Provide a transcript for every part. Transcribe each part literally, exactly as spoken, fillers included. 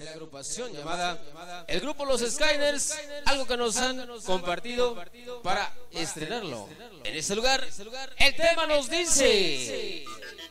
la agrupación llamada el grupo Los Skyners, algo que nos han compartido para estrenarlo en este lugar. El tema nos dice: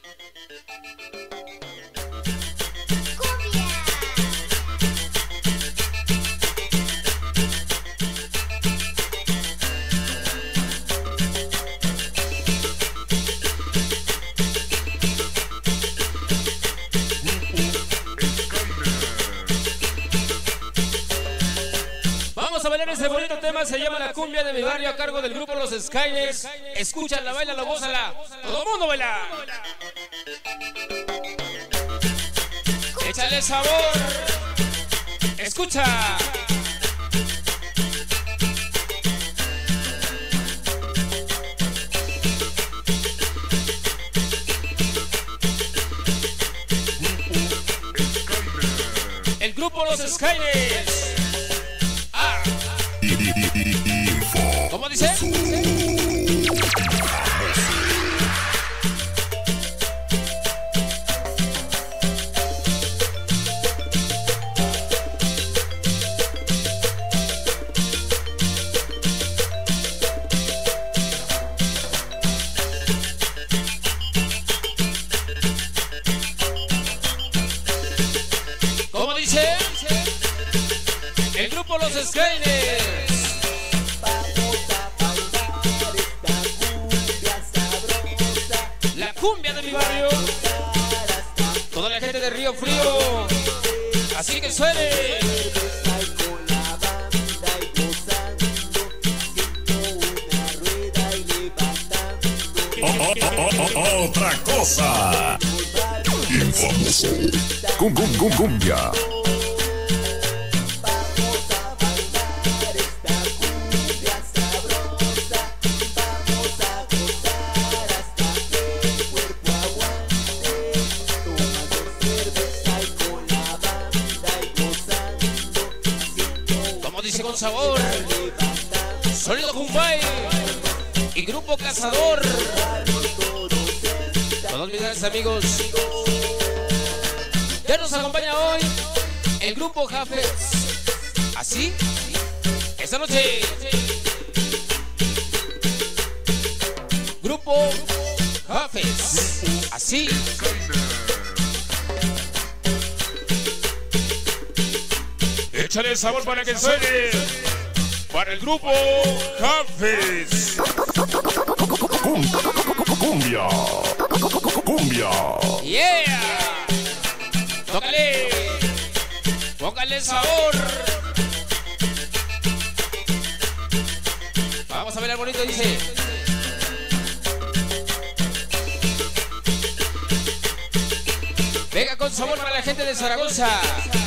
vamos a bailar ese bonito tema, se llama La Cumbia de mi Barrio, a cargo del grupo Los Skyners. Escúchala, bailala, gózala, todo el mundo baila. Échale sabor, escucha. El grupo Los Skyners. ¿Cómo dice? ¿Cómo dice? El grupo Los Skyners. Cumbia de mi barrio, toda la gente de Río Frío, así que suene. Oh, oh, oh, oh, oh, otra cosa. Infamoso. Cum, cum, cum, cumbia. Dice con sabor, Sonido Kumbay y Grupo Cazador. Todos mis grandes amigos, ya nos acompaña hoy el Grupo Jafes. Así, esta noche, Grupo Jafes. Así. Échale sabor para que suene para el grupo Jafes. Cumbia. Cumbia. Yeah. Tócale. Póngale sabor. Vamos a ver el bonito, dice. Venga con sabor para la gente de Zaragoza.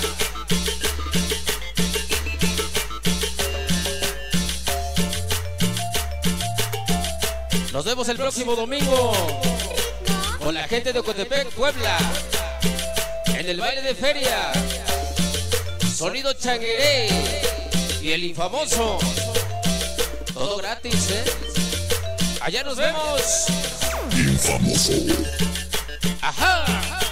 Nos vemos el próximo domingo con la gente de Ocotepec, Puebla, en el baile de feria, Sonido Changueré y el Infamoso. Todo gratis, ¿eh? Allá nos vemos. Infamoso. Ajá.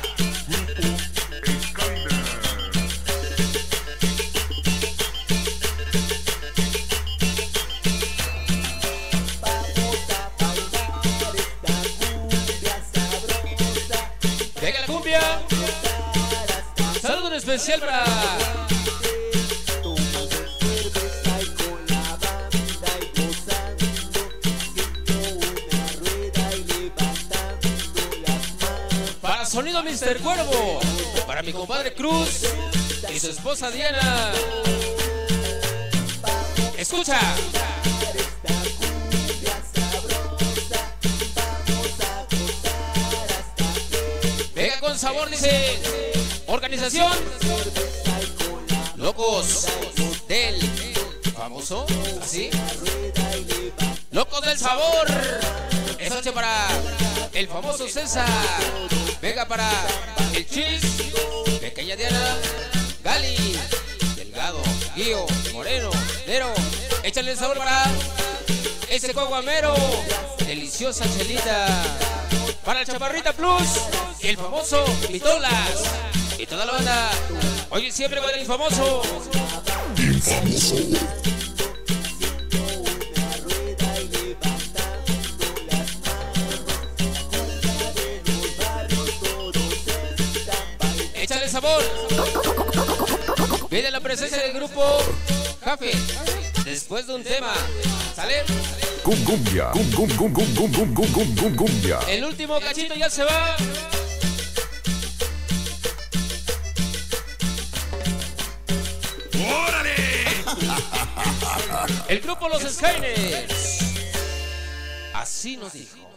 Venga la cumbia. Saludo especial para para Sonido mister Cuervo, para mi compadre Cruz y su esposa Diana. Escucha. Venga con sabor, dice. Organización Locos del Famoso, así. Locos del Sabor. Esta noche para el famoso César. Venga para el Chis, Pequeña Diana, Gali, Delgado, Guío, Moreno, Nero. Échale el sabor para ese coguamero. Deliciosa chelita. Para el Chaparrita Plus y el famoso Vitolas y toda la banda Oye, siempre con el infamoso. Infamoso. Échale sabor. Viene la presencia del grupo Jafe. Después de un tema. ¿Sale? Cumbia. Cum, cum, cum, cum, cum, cum, cum, cum, cum, cumbia. El último cachito ya se va. ¡Órale! El grupo Los Skyners. Así nos dijo.